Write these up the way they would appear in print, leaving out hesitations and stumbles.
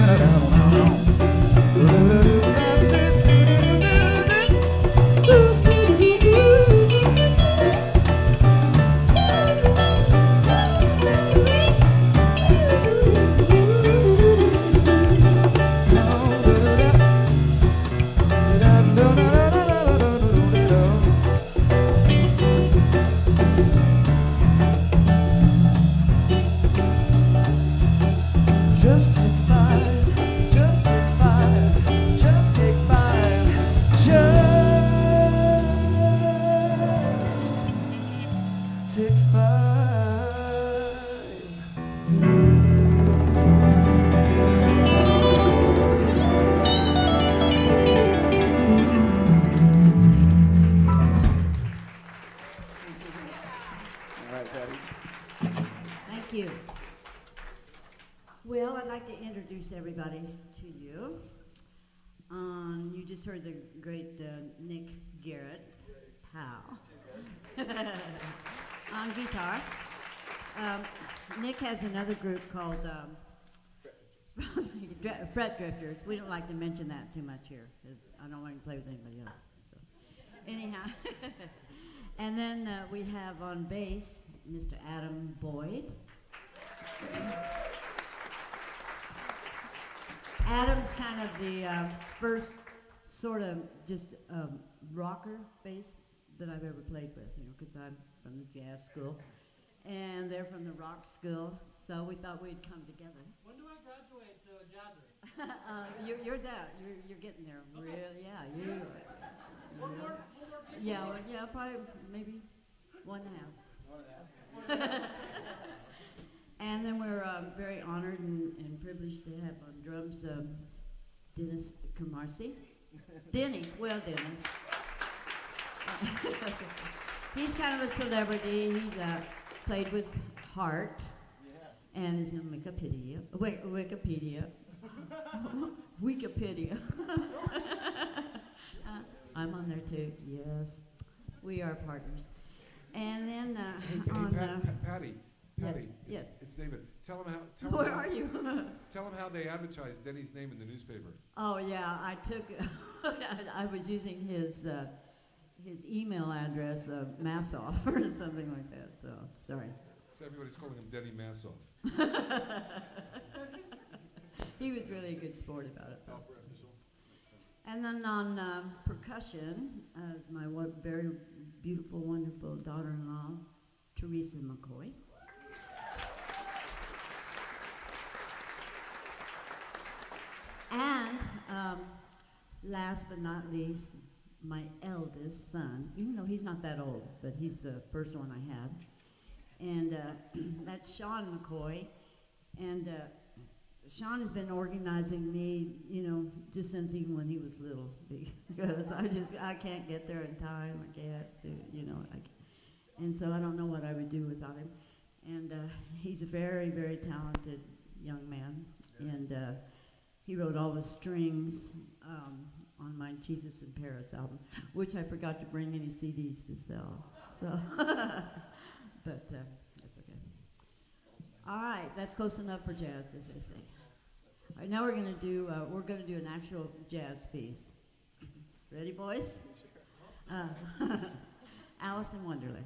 Everybody to you. You just heard the great Garrett, Powell, on guitar. Nick has another group called Fret Drifters. We don't like to mention that too much here, because I don't want to play with anybody else. So. Anyhow, and then we have on bass Mr. Adam Boyd. Adam's kind of the first sort of just rocker bass that I've ever played with, you know, because I'm from the jazz school, and they're from the rock school, so we thought we'd come together. When do I graduate jazzer? You're that. You're getting there. Okay. Really, yeah. You. One more Yeah, well, yeah, probably maybe 1.5. 1.5. And then we're very honored and privileged to have on drums Dennis Carmassi. Denny, well, Dennis. He's kind of a celebrity. He's played with Heart and is in Wikipedia. Wikipedia. I'm on there too, yes. We are partners. And then Patty. Yes. It's David. Tell him how. Where are you? Tell him how they advertised Denny's name in the newspaper. Oh yeah, I took. I was using his email address, Massoff or something like that. So sorry. So everybody's calling him Denny Massoff. He was really a good sport about it. And then on percussion, is my very beautiful, wonderful daughter-in-law, Theresa McCoy. And last but not least, my eldest son, even though he's not that old, but he's the first one I had. And that's Sean McCoy. And Sean has been organizing me, you know, just since even when he was little, because I can't get there in time. I can't do, you know, and so I don't know what I would do without him. And he's a very, very talented young man. And he wrote all the strings on my Jesus in Paris album, which I forgot to bring any CDs to sell. So, but that's okay. All right, that's close enough for jazz, as they say. All right, now we're gonna do an actual jazz piece. Ready, boys? Alice in Wonderland.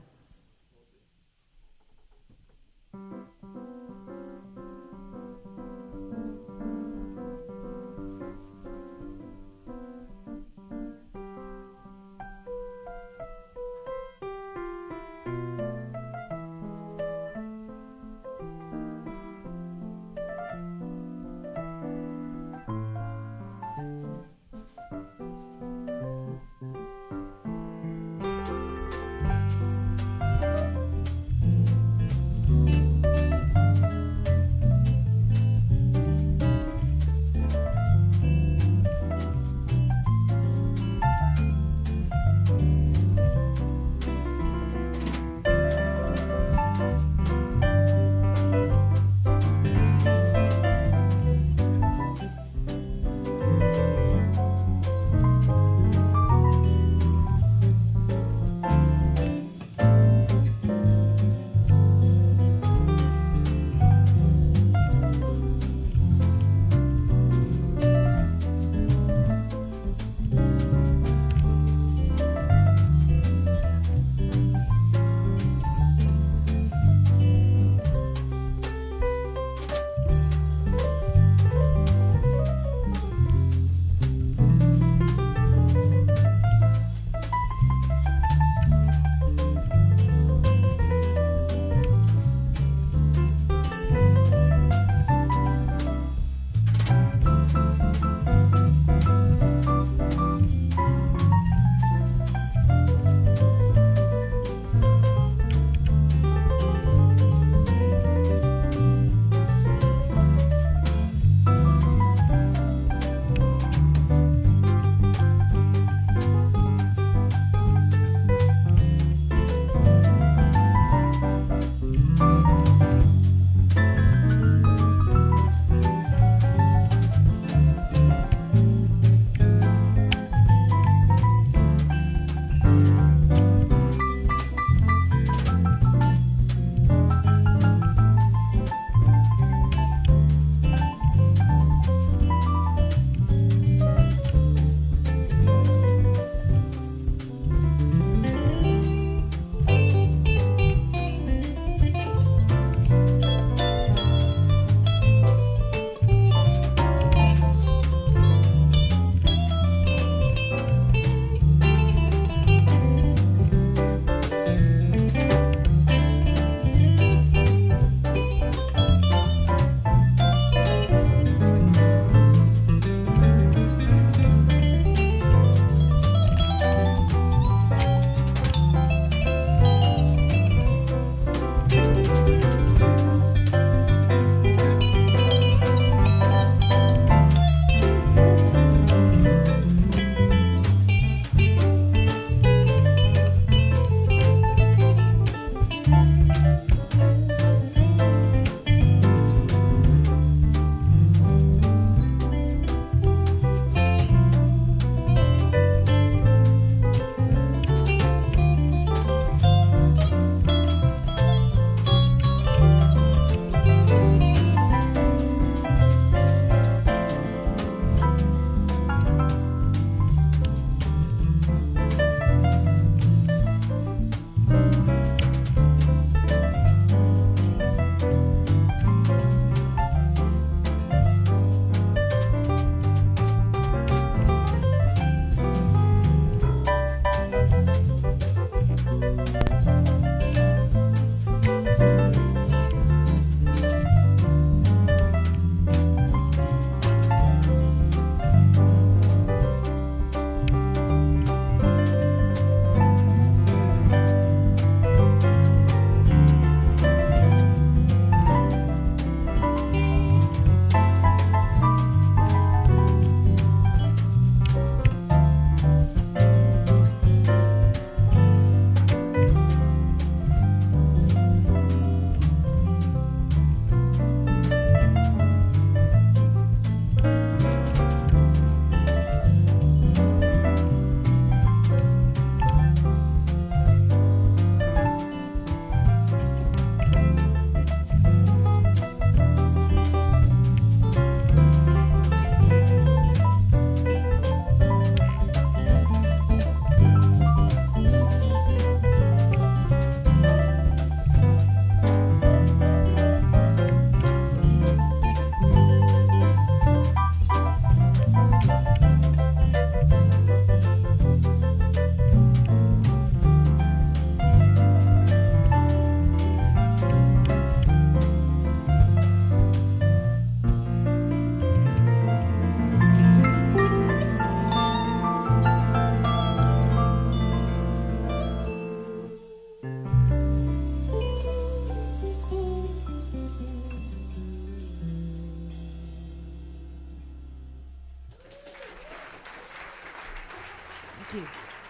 you.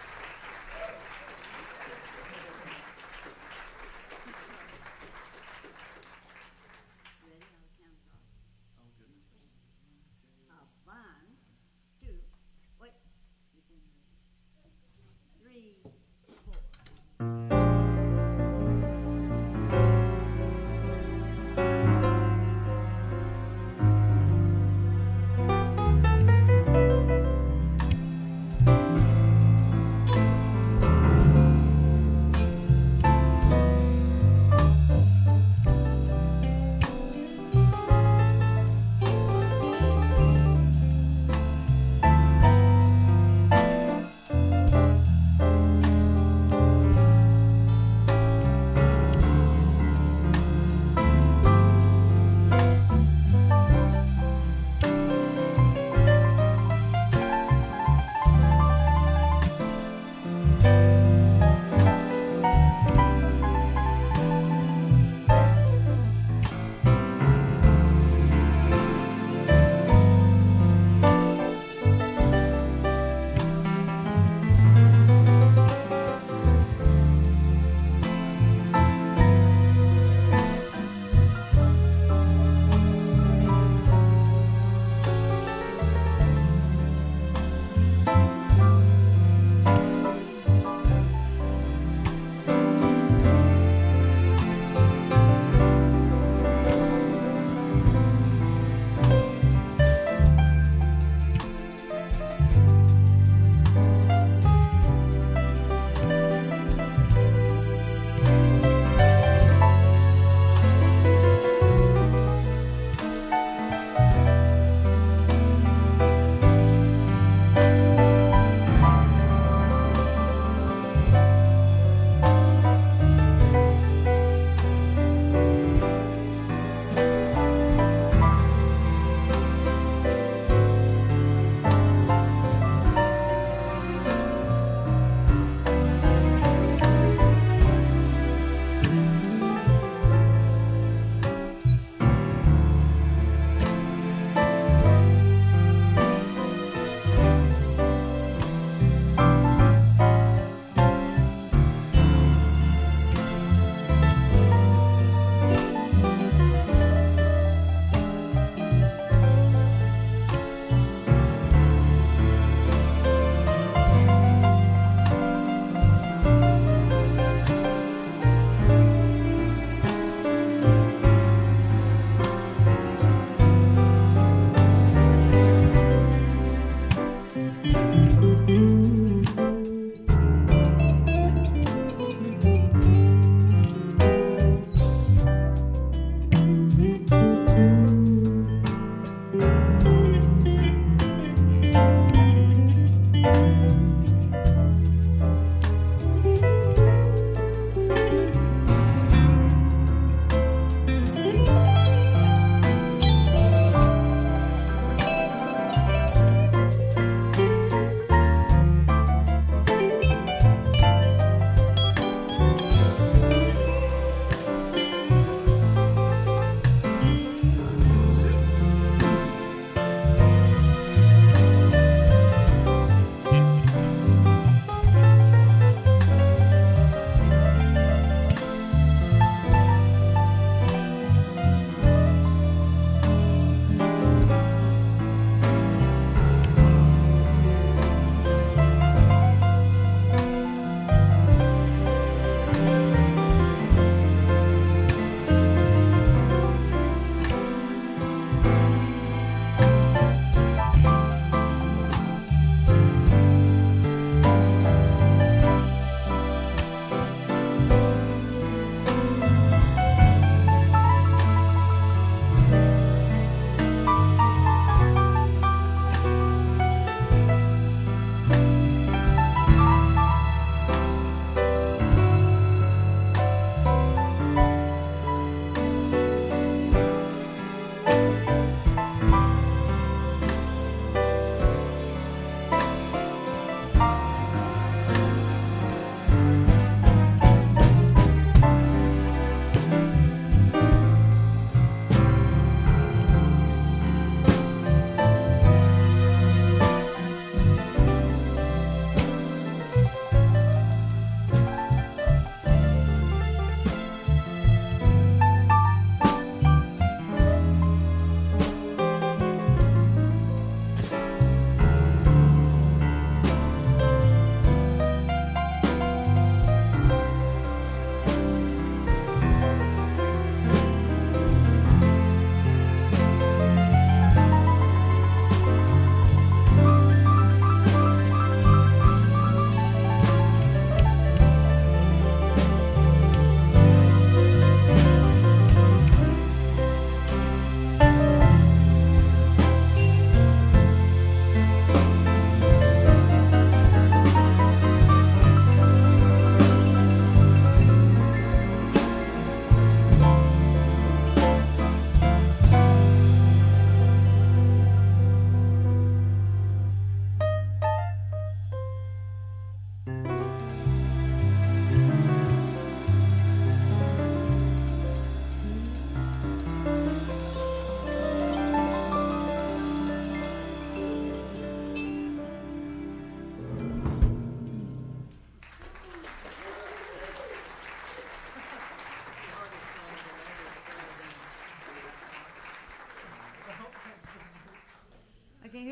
Ready? I'll count off. Oh, goodness. One, two, wait. Three, four.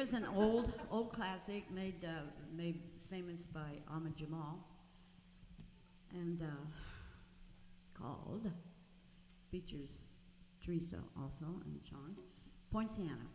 was an old classic made famous by Ahmed Jamal, and called, features Theresa also and Sean, Poinciana.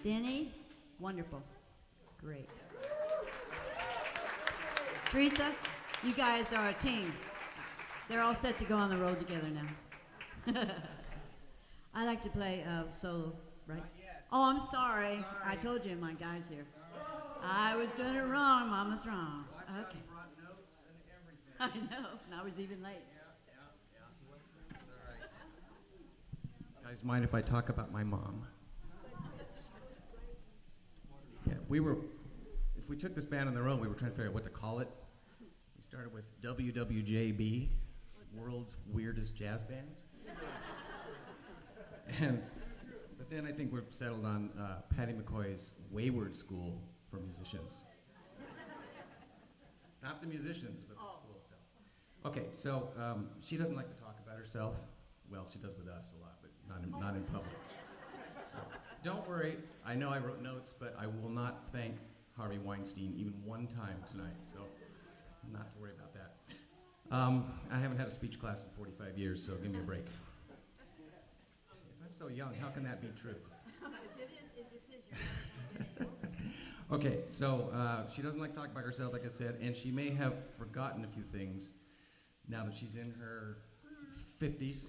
Denny, wonderful. Great. Theresa, you guys are a team. They're all set to go on the road together now. I like to play solo, right? Oh, I'm sorry. I told you my guy's here. I was doing it wrong. Mama's wrong. Watch Okay. out, you brought notes and everything. I know, and I was even late. Yeah. All right. Guys, mind if I talk about my mom? Yeah, if we took this band on the road, we were trying to figure out what to call it. We started with WWJB, World's Weirdest Jazz Band. But then I think we've settled on Patty McCoy's Wayward School for Musicians. Not the musicians, but the school itself. Okay, so she doesn't like to talk about herself. Well, she does with us a lot, but not in public. So don't worry. I know I wrote notes, but I will not thank Harvey Weinstein even one time tonight, so not to worry about that. I haven't had a speech class in 45 years, so give me a break. If I'm so young, how can that be true? Okay, so she doesn't like to talk about herself, like I said, and she may have forgotten a few things now that she's in her 50s.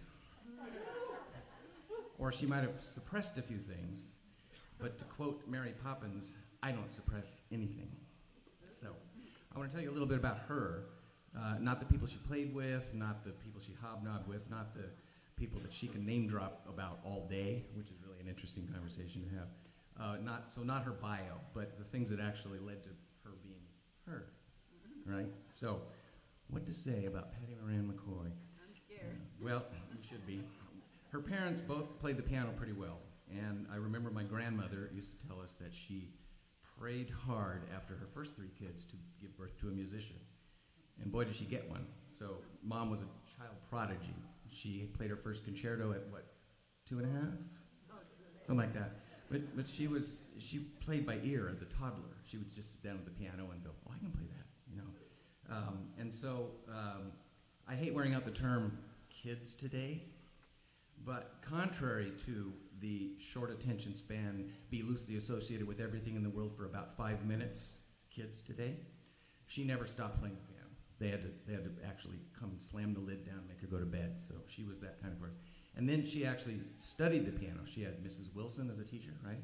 Or she might have suppressed a few things. But to quote Mary Poppins, I don't suppress anything. So I want to tell you a little bit about her. Not the people she played with, not the people she hobnobbed with, not the people that she can name drop about all day, which is really an interesting conversation to have. Not her bio, but the things that actually led to her being her, right? So, what to say about Patty Moran McCoy? I'm scared. Well, you should be. Her parents both played the piano pretty well, and I remember my grandmother used to tell us that she prayed hard after her first 3 kids to give birth to a musician, and boy did she get one. So, Mom was a child prodigy. She played her first concerto at what, 2.5? Something like that. But she played by ear as a toddler. She would just sit down at the piano and go, oh, I can play that, you know. And so I hate wearing out the term kids today, but contrary to the short attention span, be loosely associated with everything in the world for about 5 minutes, kids today, she never stopped playing the piano. They had to actually come slam the lid down and make her go to bed. So she was that kind of person. And then she actually studied the piano. She had Mrs. Wilson as a teacher, right?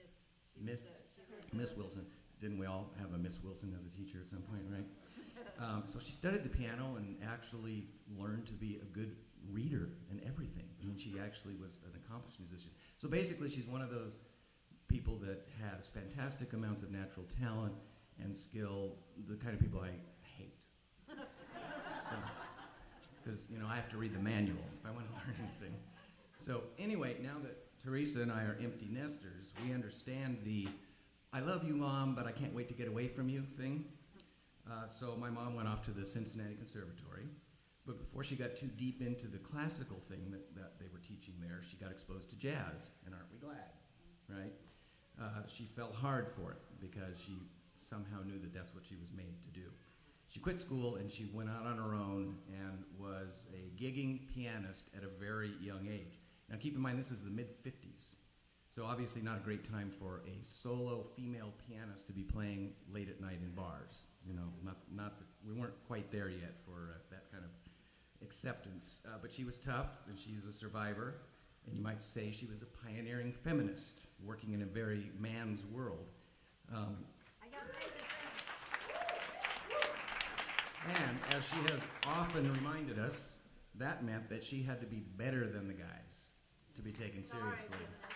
Miss Wilson. Didn't we all have a Miss Wilson as a teacher at some point, right? So she studied the piano and actually learned to be a good reader and everything. I mean, she actually was an accomplished musician. So basically, she's one of those people that has fantastic amounts of natural talent and skill, the kind of people I hate. Because, you know, I have to read the manual if I want to learn anything. So anyway, now that Theresa and I are empty nesters, we understand the I love you, Mom, but I can't wait to get away from you thing. So my mom went off to the Cincinnati Conservatory, but before she got too deep into the classical thing that they were teaching there, she got exposed to jazz, and aren't we glad, right? She fell hard for it because she somehow knew that that's what she was made to do. She quit school and she went out on her own and was a gigging pianist at a very young age. Now keep in mind, this is the mid-50s, so obviously not a great time for a solo female pianist to be playing late at night in bars. You know, we weren't quite there yet for that kind of acceptance. But she was tough, and she's a survivor, and you might say she was a pioneering feminist working in a very man's world. And as she has often reminded us, that meant that she had to be better than the guys to be taken seriously.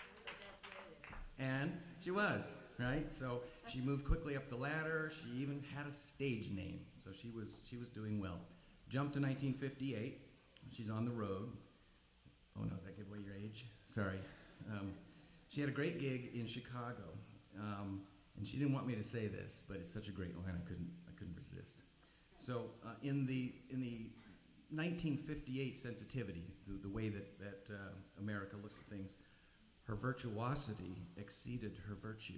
And she was, right? So she moved quickly up the ladder. She even had a stage name, so she was doing well. Jumped to 1958. She's on the road. Oh no, did I give away your age? Sorry. She had a great gig in Chicago, and she didn't want me to say this, but it's such a great line I couldn't resist. So in the 1958 sensitivity, the way that America looked at things, her virtuosity exceeded her virtue.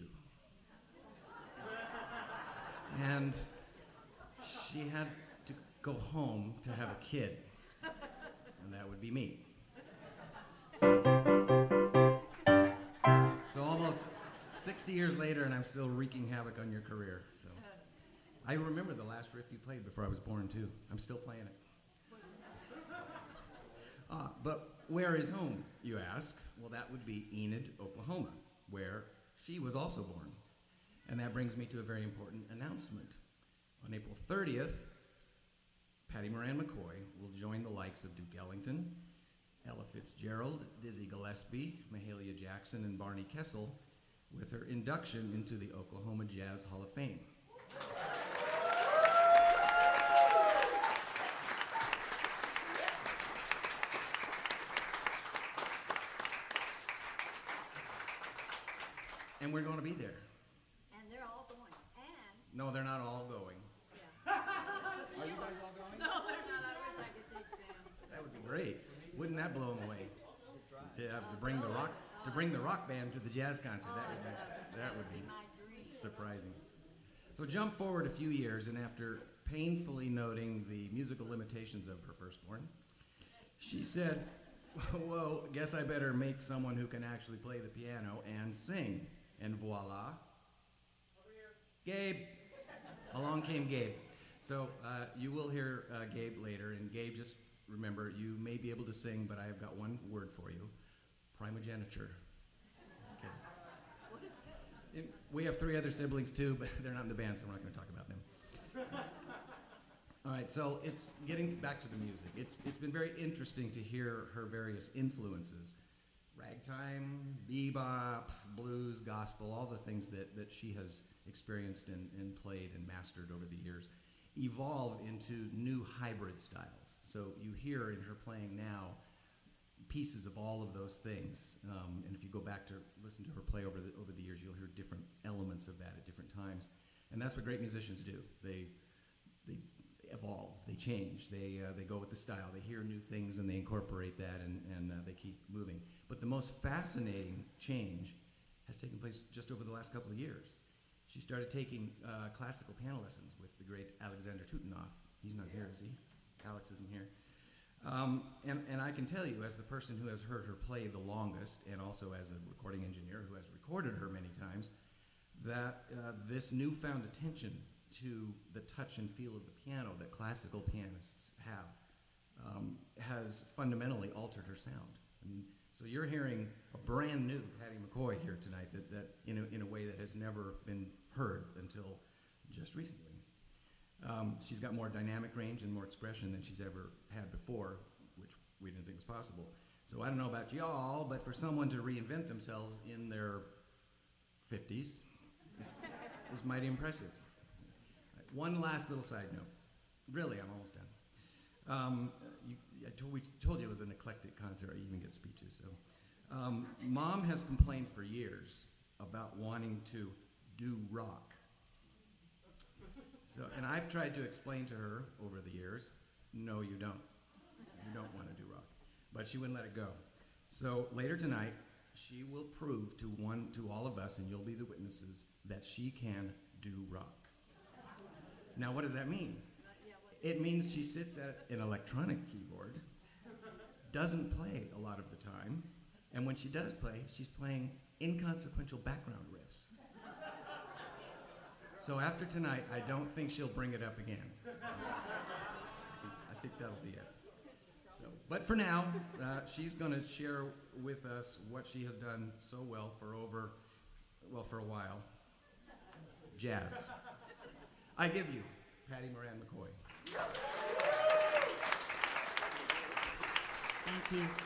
And she had to go home to have a kid, and that would be me. So almost 60 years later, and I'm still wreaking havoc on your career. So, I remember the last riff you played before I was born, too. I'm still playing it. But where is home, you ask? Well, that would be Enid, Oklahoma, where she was also born. And that brings me to a very important announcement. On April 30th, Patty Moran McCoy will join the likes of Duke Ellington, Ella Fitzgerald, Dizzy Gillespie, Mahalia Jackson, and Barney Kessel with her induction into the Oklahoma Jazz Hall of Fame. And we're going to be there. And they're all going. And No, they're not all going. yeah. Are you guys all going? No, they're not. I wish I could take them. That would be great. Wouldn't that blow them away? To bring the rock band to the jazz concert. That would be surprising. So jump forward a few years, and after painfully noting the musical limitations of her firstborn, she said, "Whoa, guess I better make someone who can actually play the piano and sing." And voila, Gabe. Along came Gabe. So you will hear Gabe later, and Gabe, just remember, you may be able to sing, but I have got one word for you: primogeniture. Okay. What is that? We have 3 other siblings too, but they're not in the band, so we're not going to talk about them. All right, so it's getting back to the music. It's been very interesting to hear her various influences: ragtime, bebop, blues, gospel, all the things that she has experienced and played and mastered over the years, evolve into new hybrid styles. So you hear in her playing now pieces of all of those things. And if you go back to listen to her play over the years, you'll hear different elements of that at different times. And that's what great musicians do. They evolve, they change, they go with the style, they hear new things and they incorporate that, and they keep moving. But the most fascinating change has taken place just over the last couple of years. She started taking classical piano lessons with the great Alexander Tutenhoff. He's not here, is he? Alex isn't here. And I can tell you, as the person who has heard her play the longest, and also as a recording engineer who has recorded her many times, that this newfound attention to the touch and feel of the piano that classical pianists have has fundamentally altered her sound. I mean, so you're hearing a brand new Patty McCoy here tonight that in a way that has never been heard until just recently. She's got more dynamic range and more expression than she's ever had before, which we didn't think was possible. So I don't know about y'all, but for someone to reinvent themselves in their 50s is mighty impressive. One last little side note. Really, I'm almost done. We told you it was an eclectic concert. I even get speeches. So, Mom has complained for years about wanting to do rock. So, and I've tried to explain to her over the years, no, you don't. You don't want to do rock. But she wouldn't let it go. So later tonight, she will prove to all of us, and you'll be the witnesses, that she can do rock. Now, what does that mean? It means she sits at an electronic keyboard, doesn't play a lot of the time, and when she does play, she's playing inconsequential background riffs. So after tonight, I don't think she'll bring it up again. I think that'll be it. So, but for now, she's going to share with us what she has done so well for a while. Jazz. I give you Patty Moran McCoy. Thank you.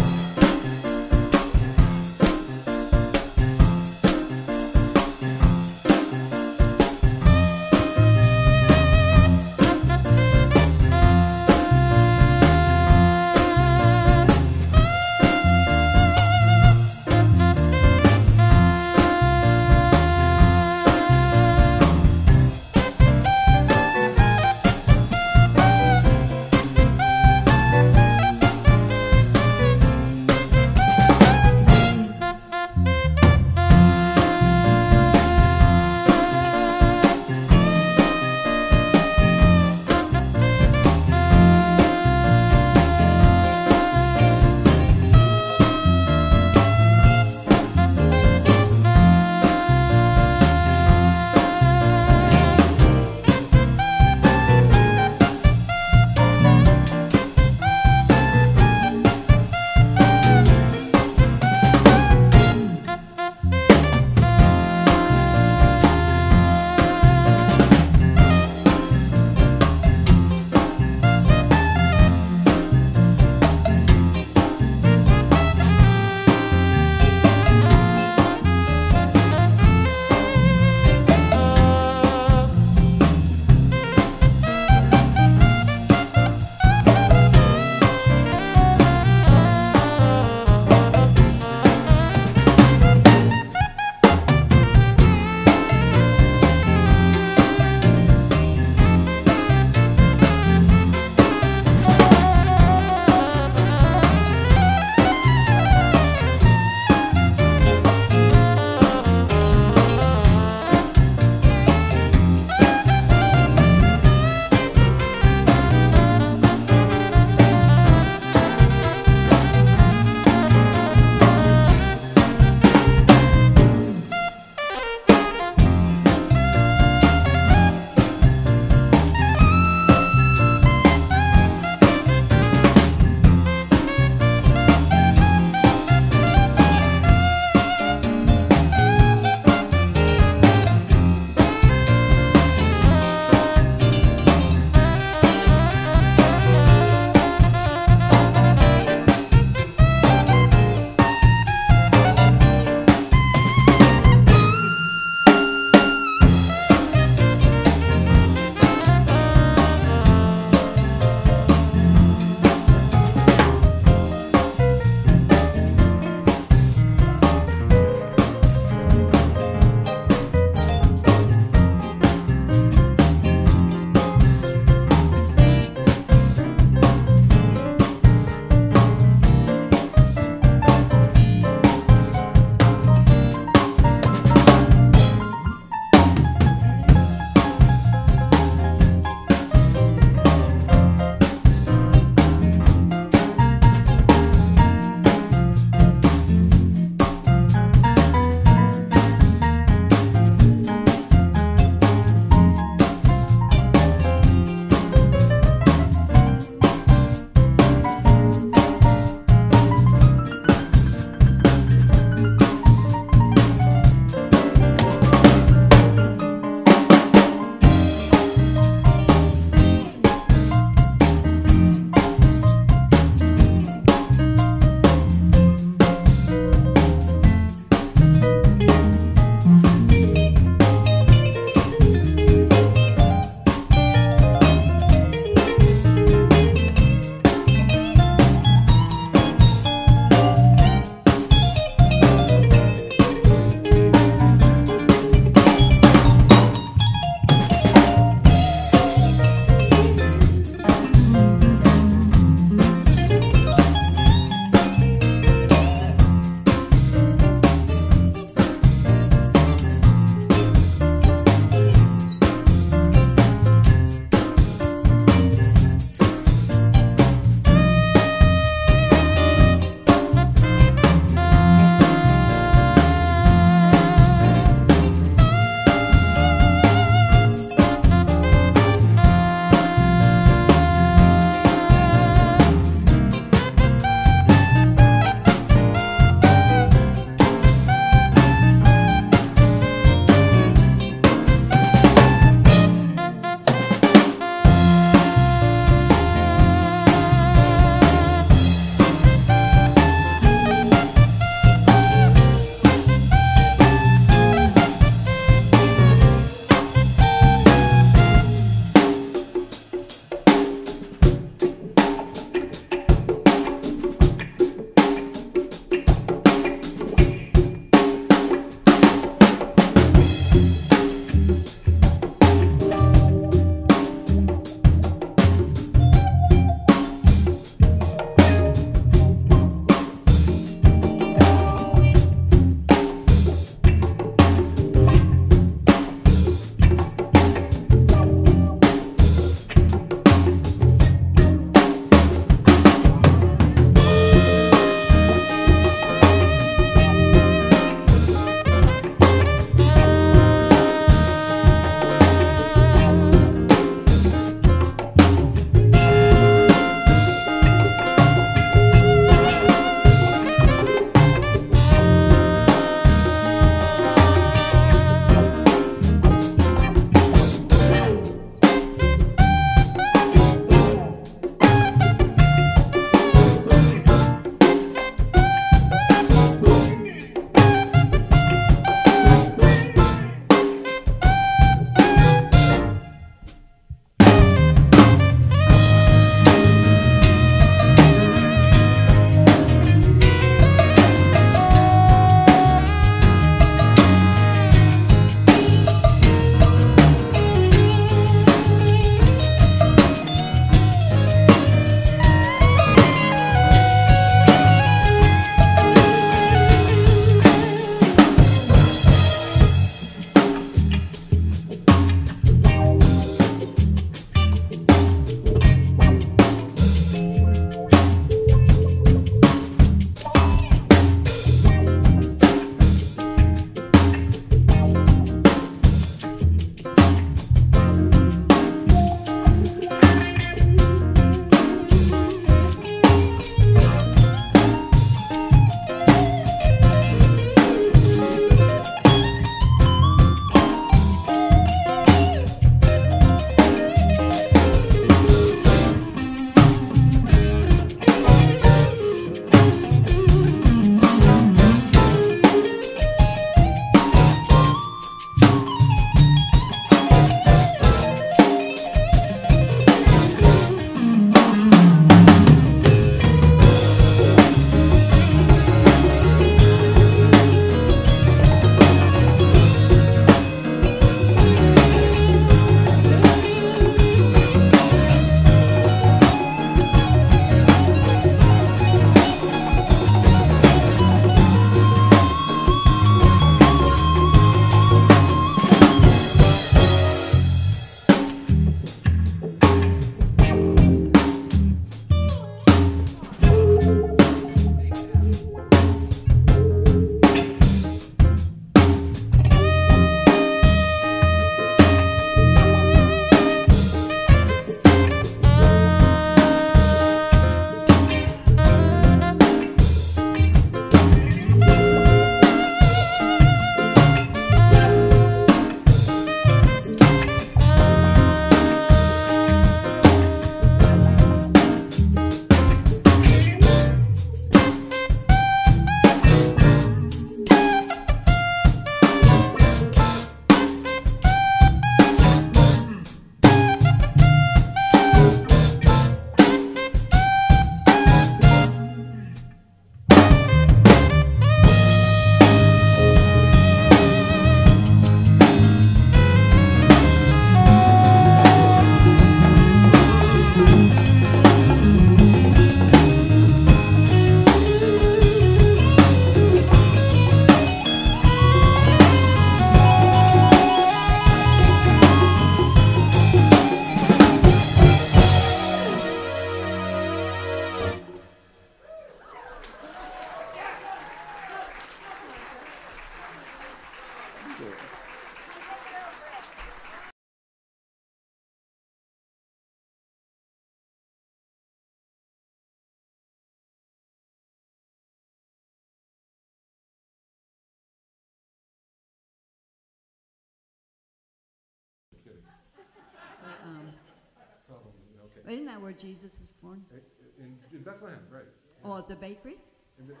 Isn't that where Jesus was born? In Bethlehem, right. Oh, at the bakery? In the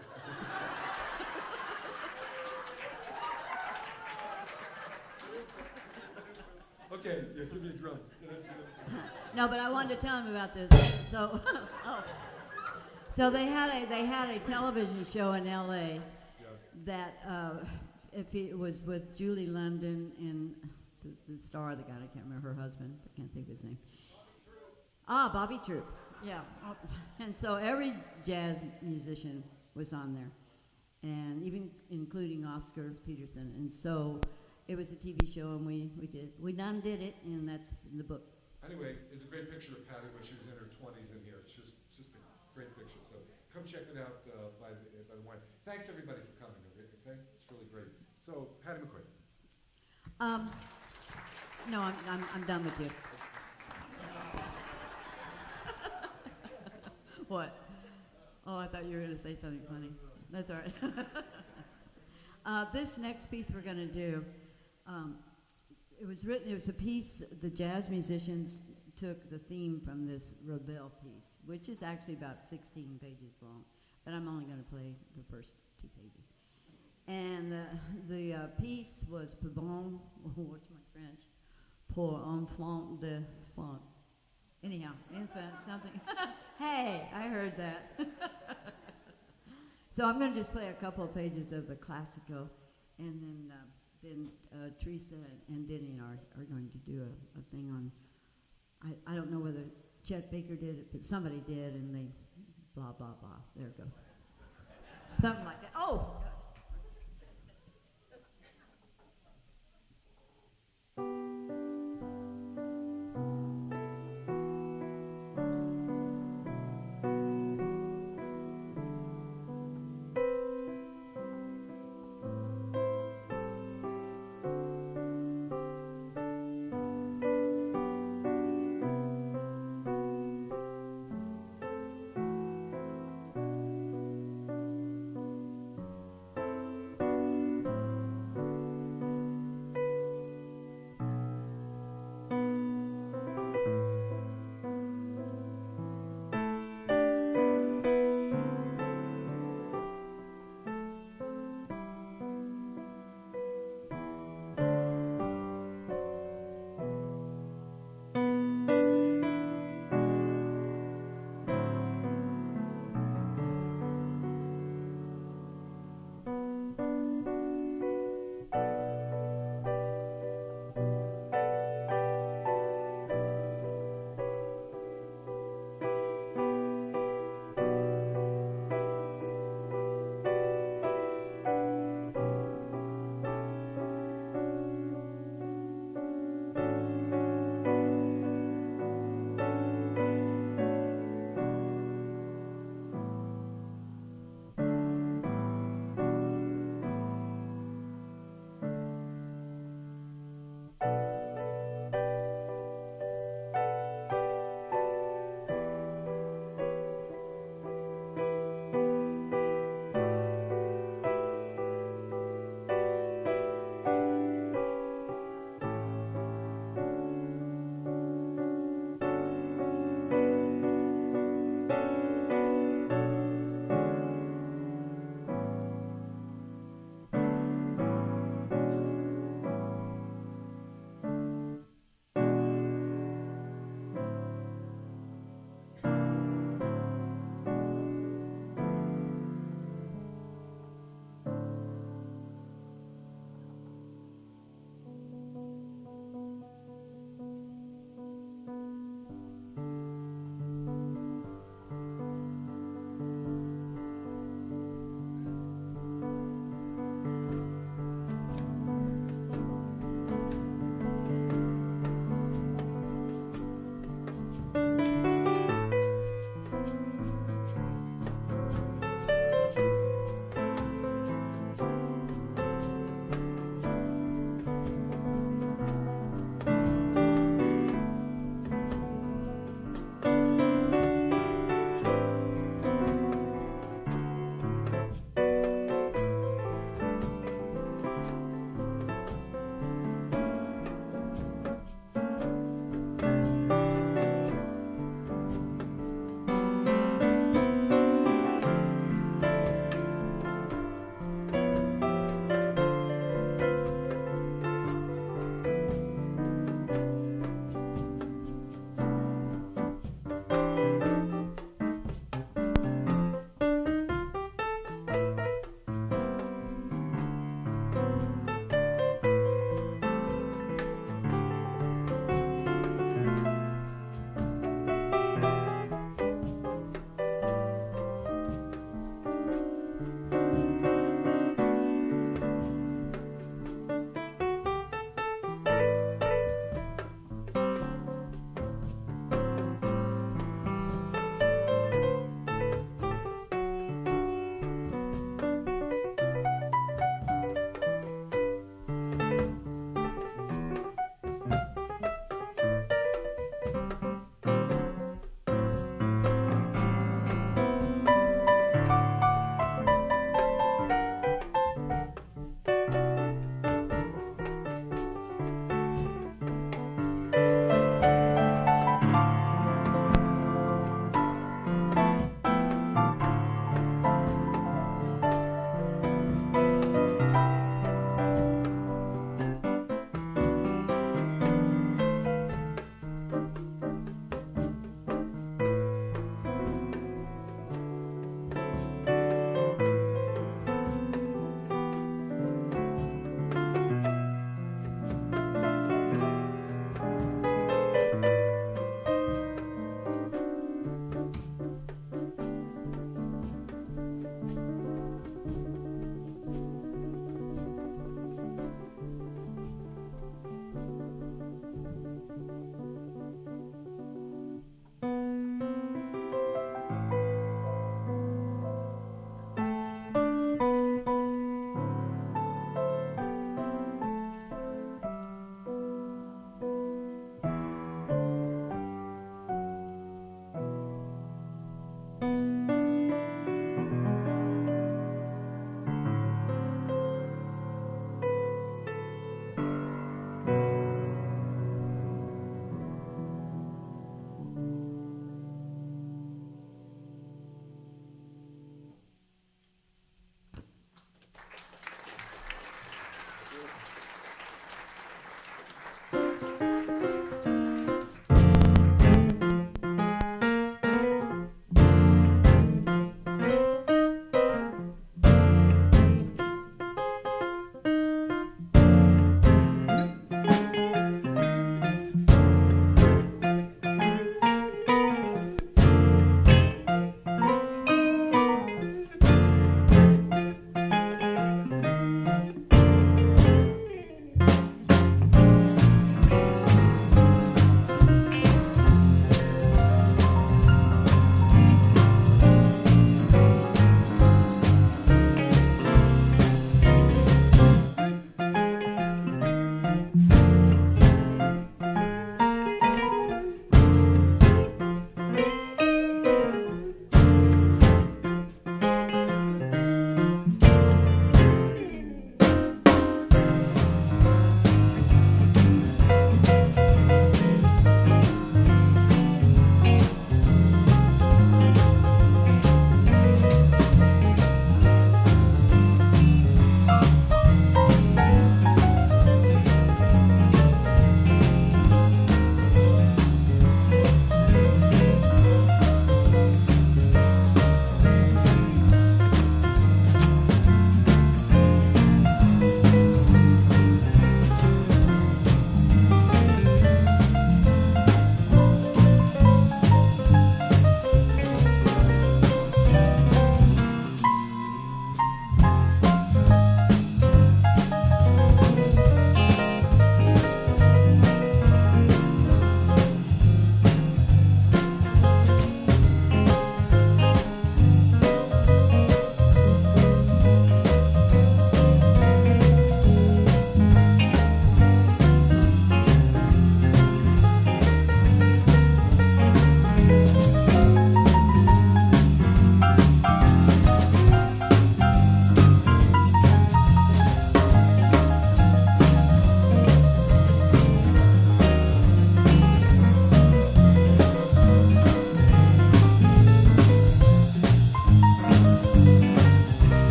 okay, yeah, give me a drum. No, but I wanted to tell him about this. So, so they had a television show in L.A. that if it was with Julie London and the star, the guy I can't remember her husband, I can't think of his name. Bobby Troop. Yeah, and so every jazz musician was on there, and even including Oscar Peterson. And so it was a TV show, and we done did it, and that's in the book. Anyway, it's a great picture of Patty when she was in her 20s in here. It's just a great picture. So come check it out by the wine. Thanks everybody for coming. Okay, it's really great. So Patty McCoy. No, I'm done with you. What? Oh, I thought you were going to say something funny. That's all right. This next piece we're going to do, it was a piece, the jazz musicians took the theme from this Ravel piece, which is actually about 16 pages long, but I'm only going to play the first 2 pages. And the piece was Pabon, what's my French? Pour enfant de fond. Anyhow, infant, something. Hey, I heard that. So I'm going to just play a couple of pages of the classical, and then Theresa and Denny are going to do a thing on, I don't know whether Chet Baker did it, but somebody did, and they blah, blah, blah. There it goes. Something like that. Oh!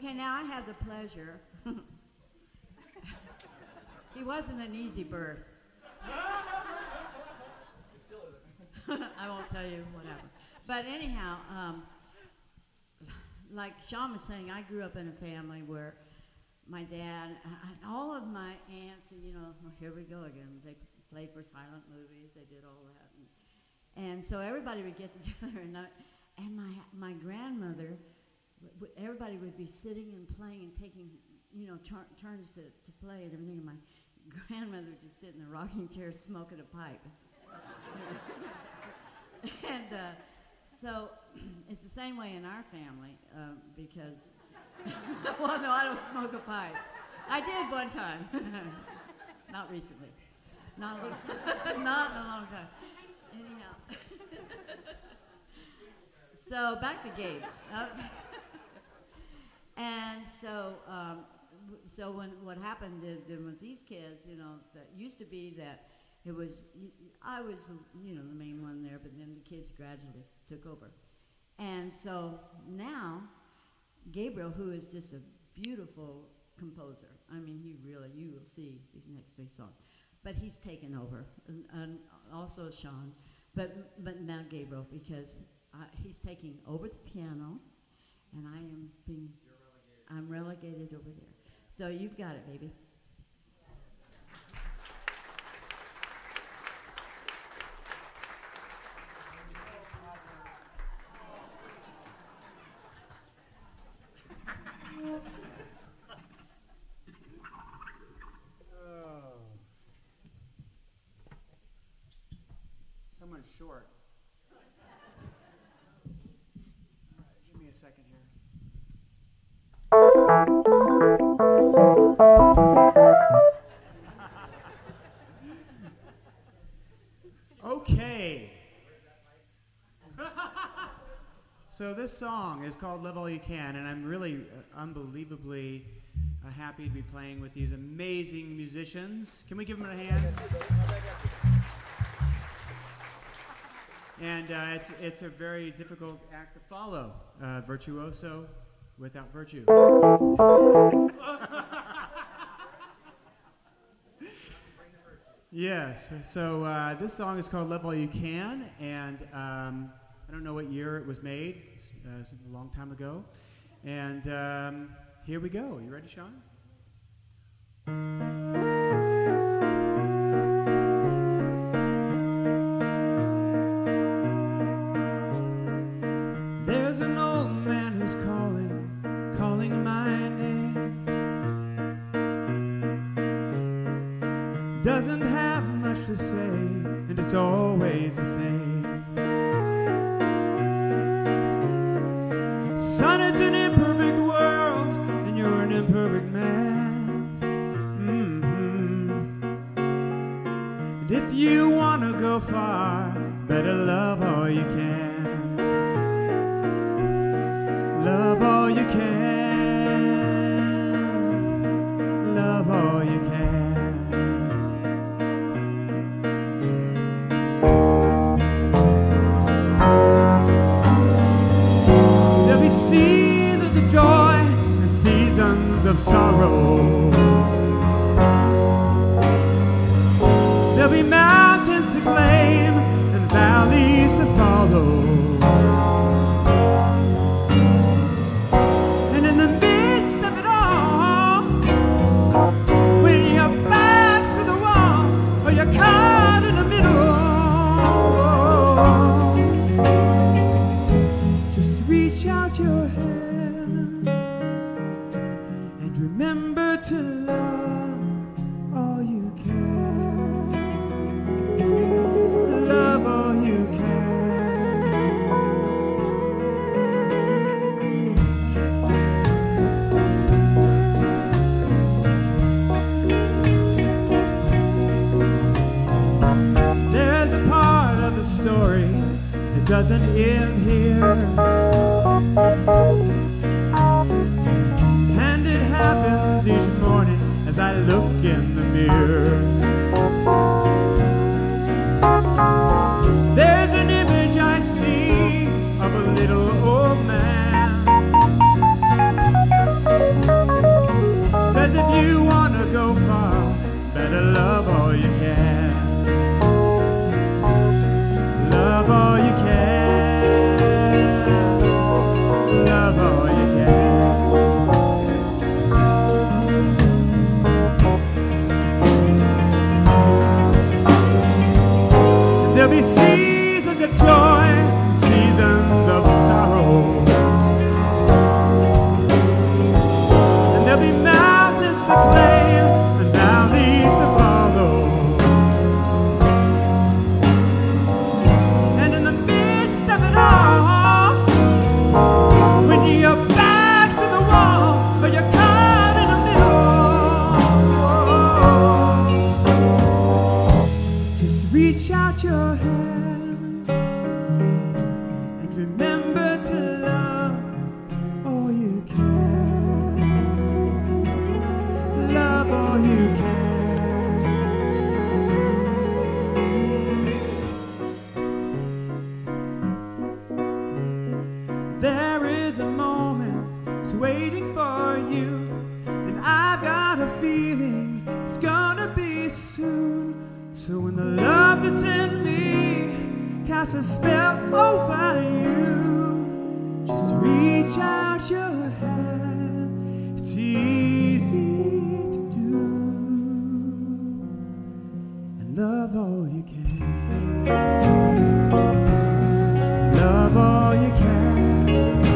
Okay, now I have the pleasure. He wasn't an easy birth. I won't tell you what happened. But anyhow, like Sean was saying, I grew up in a family where my dad, all of my aunts, and here we go again. They played for silent movies. They did all that, and so everybody would get together, and my grandmother, everybody would be sitting and playing and taking turns to play and everything. And my grandmother would just sit in a rocking chair smoking a pipe. And so it's the same way in our family because, well, no, I don't smoke a pipe. I did one time. Not recently. Not in a long time. Anyhow. So back to Gabe. And so what happened with these kids, that used to be that it was, I was, the main one there, but then the kids gradually took over. And so now, Gabriel, who is just a beautiful composer, I mean, you will see these next 3 songs, but he's taken over, and also Sean, but now Gabriel, because he's taking over the piano, and I'm relegated over there. So you've got it, baby. Someone's short. All right, give me a second here. Okay. So this song is called Love All You Can, and I'm really unbelievably happy to be playing with these amazing musicians. Can we give them a hand? And it's a very difficult act to follow, virtuoso without virtue. Yes, so this song is called Love All You Can, and I don't know what year it was made, it's a long time ago. And here we go. You ready, Sean? There's an old man who's calling my name. Doesn't have much to say, and it's always the same. Son, it's an imperfect world, and you're an imperfect man. And if you want to go far, better love all you can. Love all you can. Love all you can. There'll be seasons of joy and seasons of sorrow. There'll be mountains to claim and valleys to follow. Doesn't end here, and it happens each morning as I look in the mirror. There's an image I see of a little old man So when the love that's in me casts a spell over you, just reach out your hand. It's easy to do, and love all you can. Love all you can.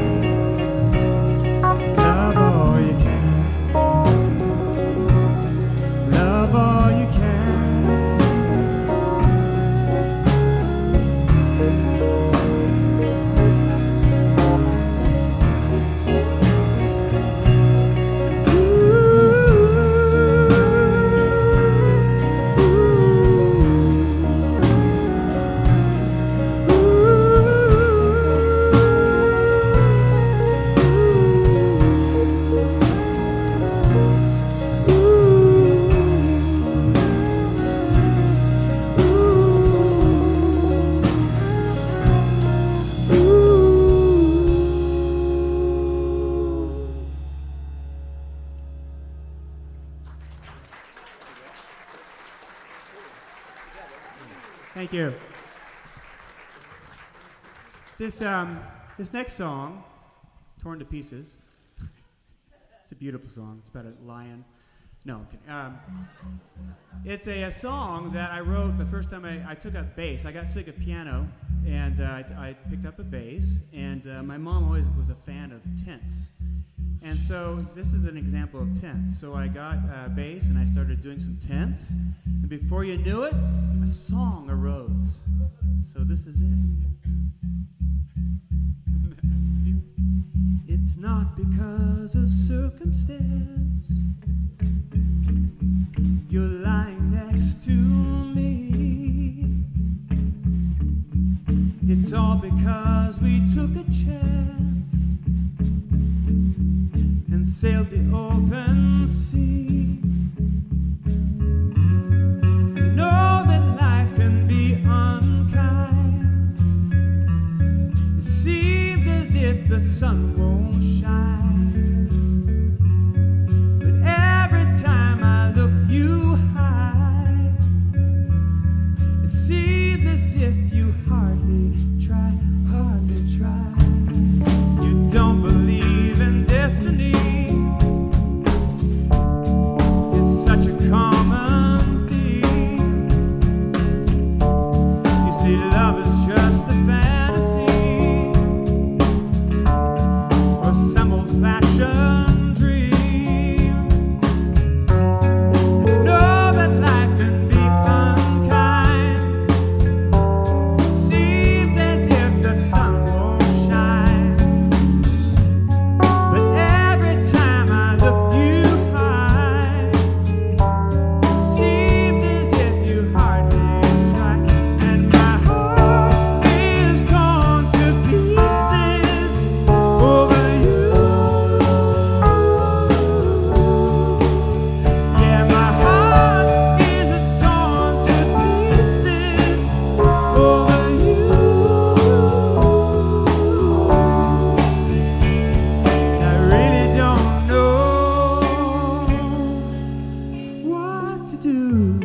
Love all you can. Love all you can. Thank you. This next song, Torn to Pieces, it's a beautiful song. It's about a lion. No, I'm kidding. It's a song that I wrote the first time I took up bass. I got sick of piano, and I picked up a bass, and my mom always was a fan of tenths. And so this is an example of tenths. So I got a bass, and I started doing some tenths, and before you knew it, a song arose. So this is it. It's not because of circumstance you're lying next to me. It's all because we took a chance and sailed the open sea. I know that life can be unkind. It seems as if the sun won't shine, but every time I look you high, it seems as if you hardly try, hardly try. You don't believe in destiny. It's such a common theme. You see, love is just a fantasy or some old-fashioned dream. You know that life can be unkind. Seems as if the sun won't shine, but every time I look you high, seems as if you hardly try, and my heart is torn to pieces over you. Yeah, my heart is torn to pieces over you. I really don't know what to do.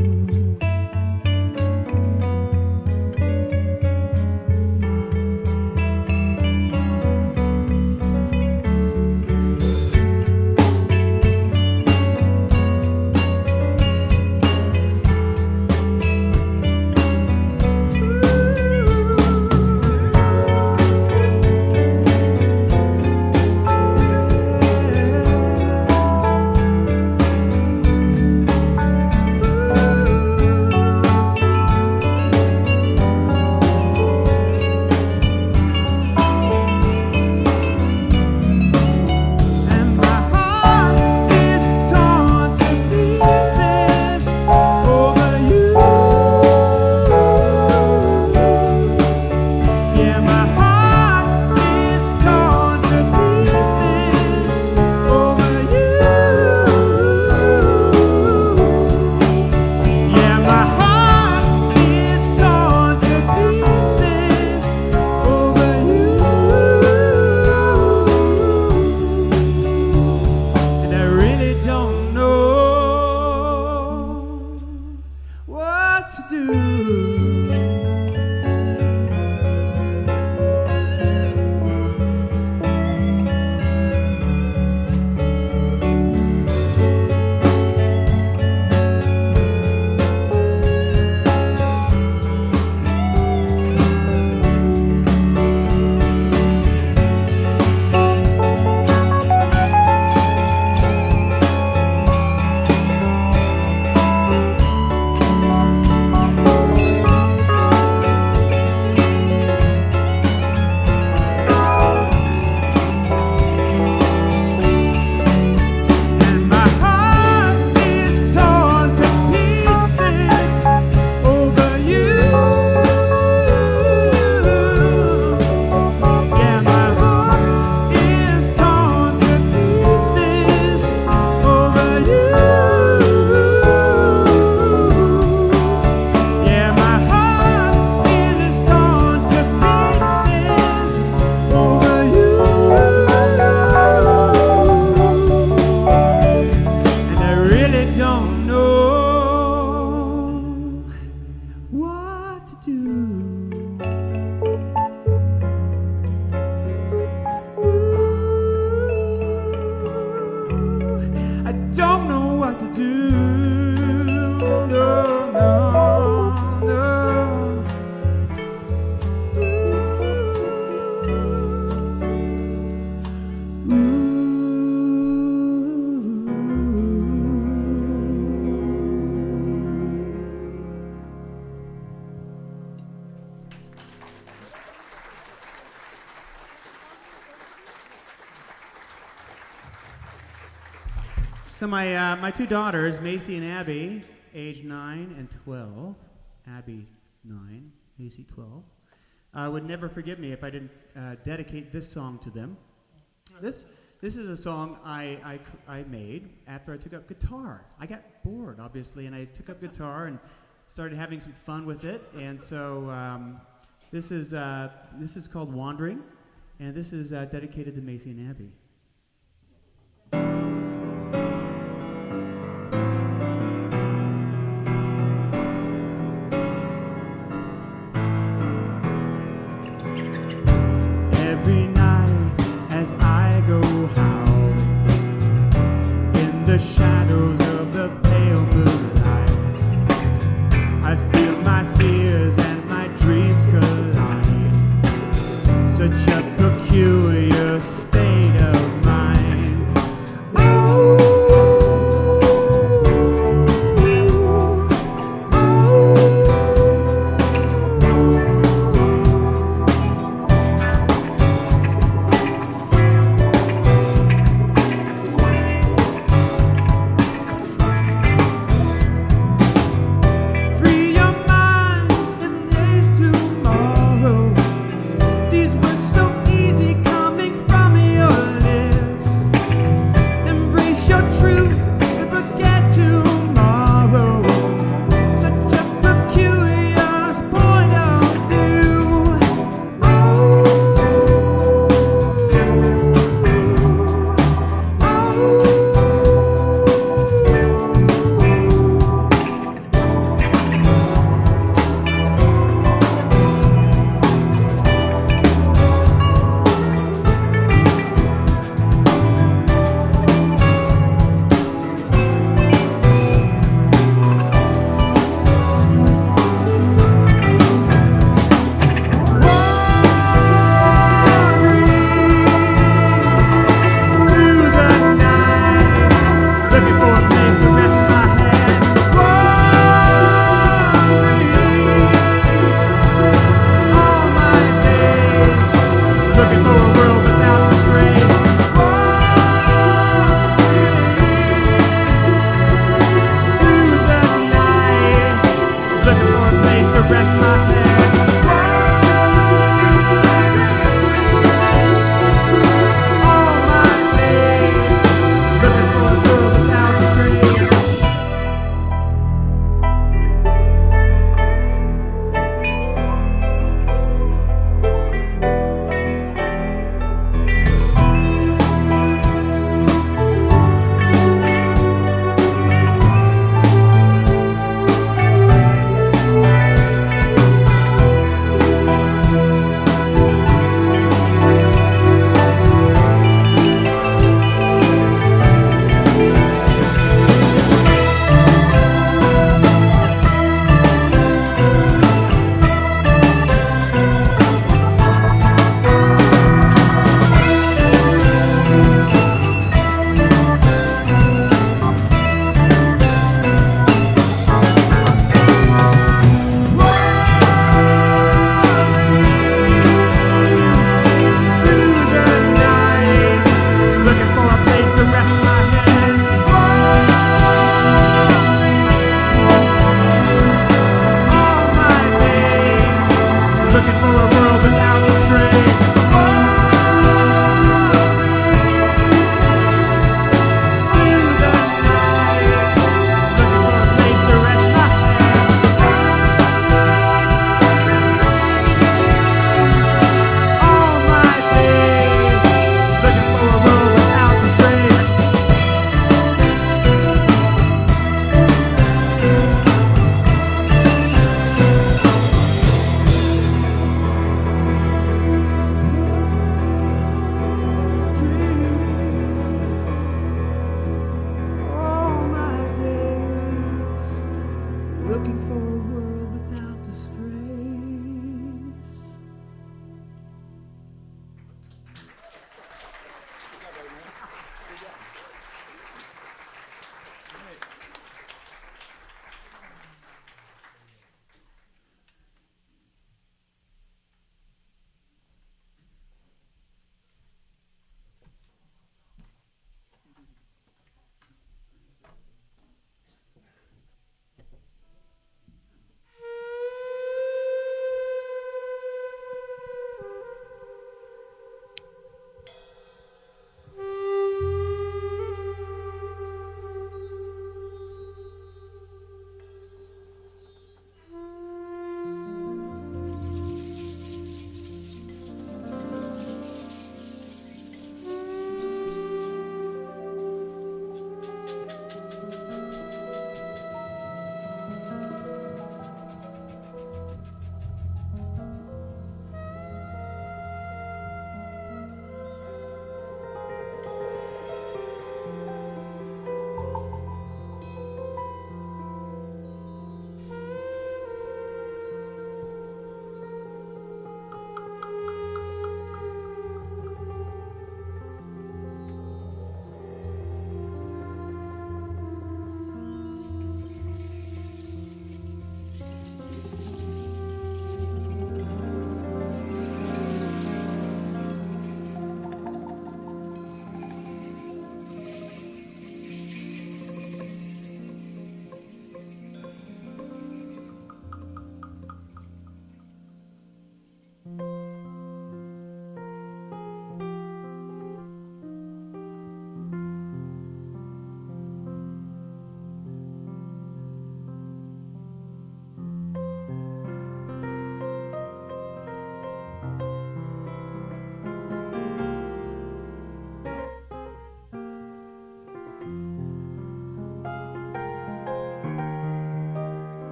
So my two daughters, Macy and Abby, age 9 and 12, Abby 9, Macy 12, would never forgive me if I didn't dedicate this song to them. This is a song I made after I took up guitar. I got bored, obviously, and I took up guitar and started having some fun with it. And so this is called Wandering, and this is dedicated to Macy and Abby. Every night as I go howling in the shadows of the pale moonlight, I feel my fears and my dreams collide. Such a peculiar state of mind.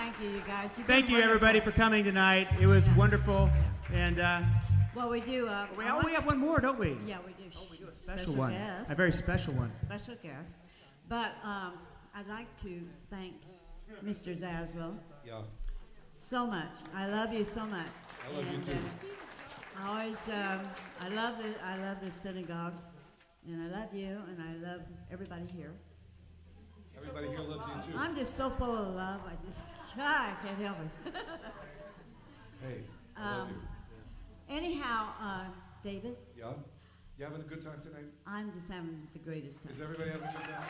Thank you, you guys. You've Thank been you, everybody, for wonderful. coming tonight. It was wonderful. And Well, we do. we have one more, don't we? Yeah, we do. We do a special one. Guest. A very special one. Special guest. But I'd like to thank Mr. Zaslow Yeah, so much. I love you so much. I love you And, too. I always, I love the synagogue, and I love you, and I love everybody here. Everybody here loves you too. I'm just so full of love. I can't help it. Hey, I love you. Anyhow, David, Yeah? You having a good time tonight? I'm just having the greatest time. Is everybody having a good time?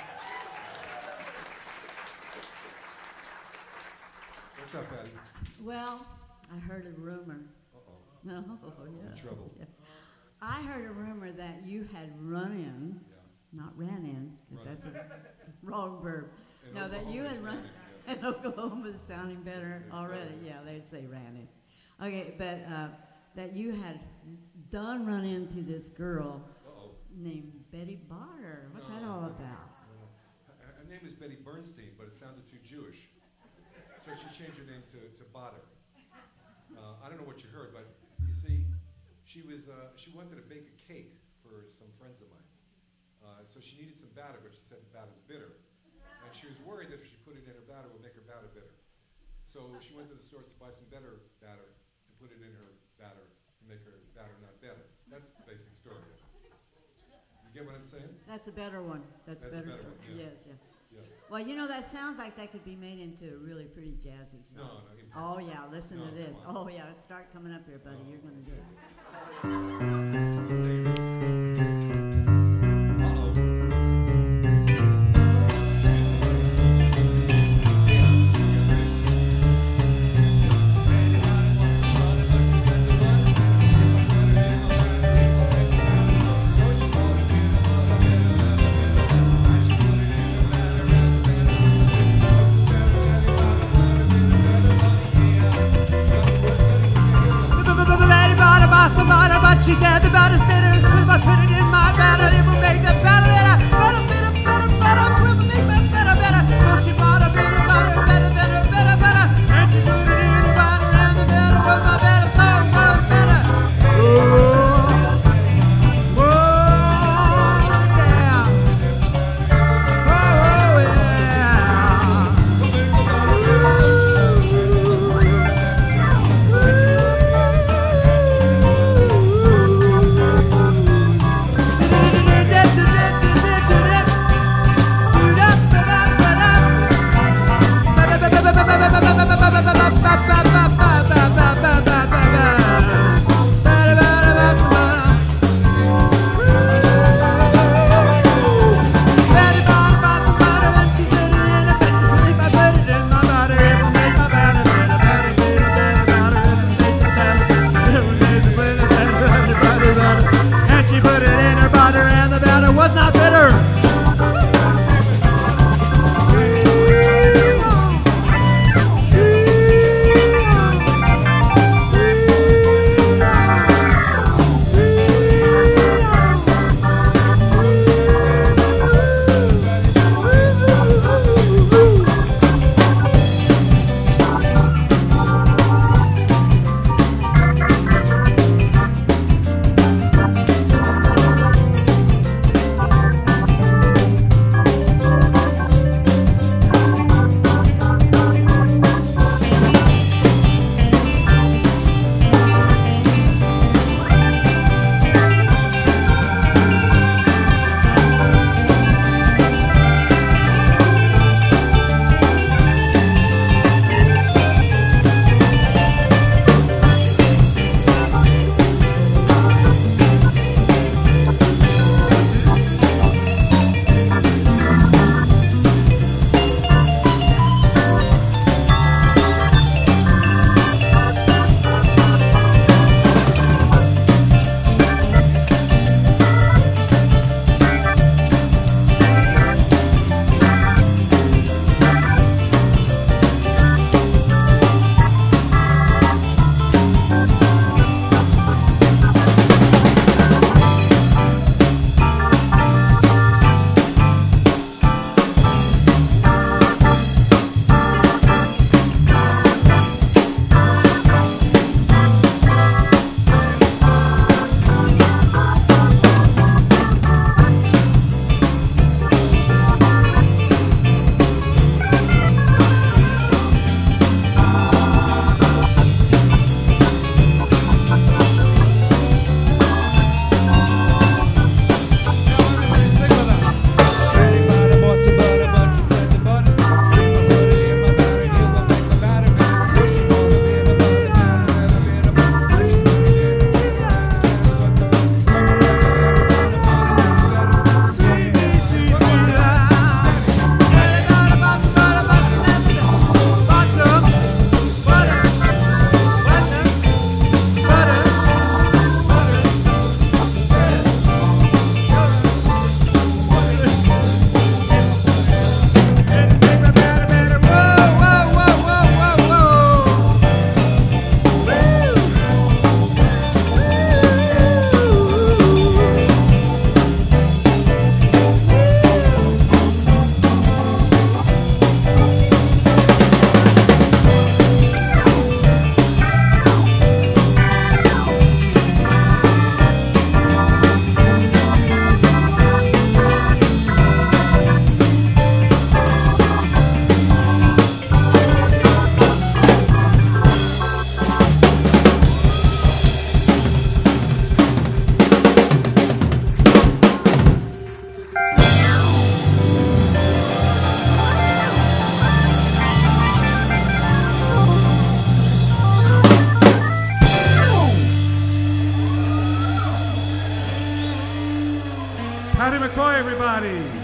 What's up, Patty? Well, I heard a rumor. Uh-oh. No, I'm yeah. in trouble. Yeah. I heard a rumor that you had run in, Yeah. not ran in, 'cause Run. that's a wrong verb. In No, that you Oklahoma, had it's run. raining, yeah. In Oklahoma is sounding better It's already. better. Yeah, they'd say ran in. Okay, but that you had done run into this girl Uh-oh. named Betty Barter. What's that all about? Her name is Betty Bernstein, but it sounded too Jewish. So she changed her name to Bader. I don't know what you heard, but you see, she wanted to bake a cake for some friends of mine. So she needed some batter, but she said the batter's bitter. And she was worried that if she put it in her batter, it would make her batter bitter. So she went to the store to buy some better batter to put it in her batter to make her batter not better. That's the basic story. You get what I'm saying? That's a better one. That's a That's a better better story. one, yeah. Yes, yeah. Yeah. Well, you know, that sounds like that could be made into a really pretty jazzy No, song. no. Oh, yeah, listen No, to this. come on. Oh, yeah, start coming up here, buddy. No. You're going to do it. Uh-oh. She said the McCoy, everybody.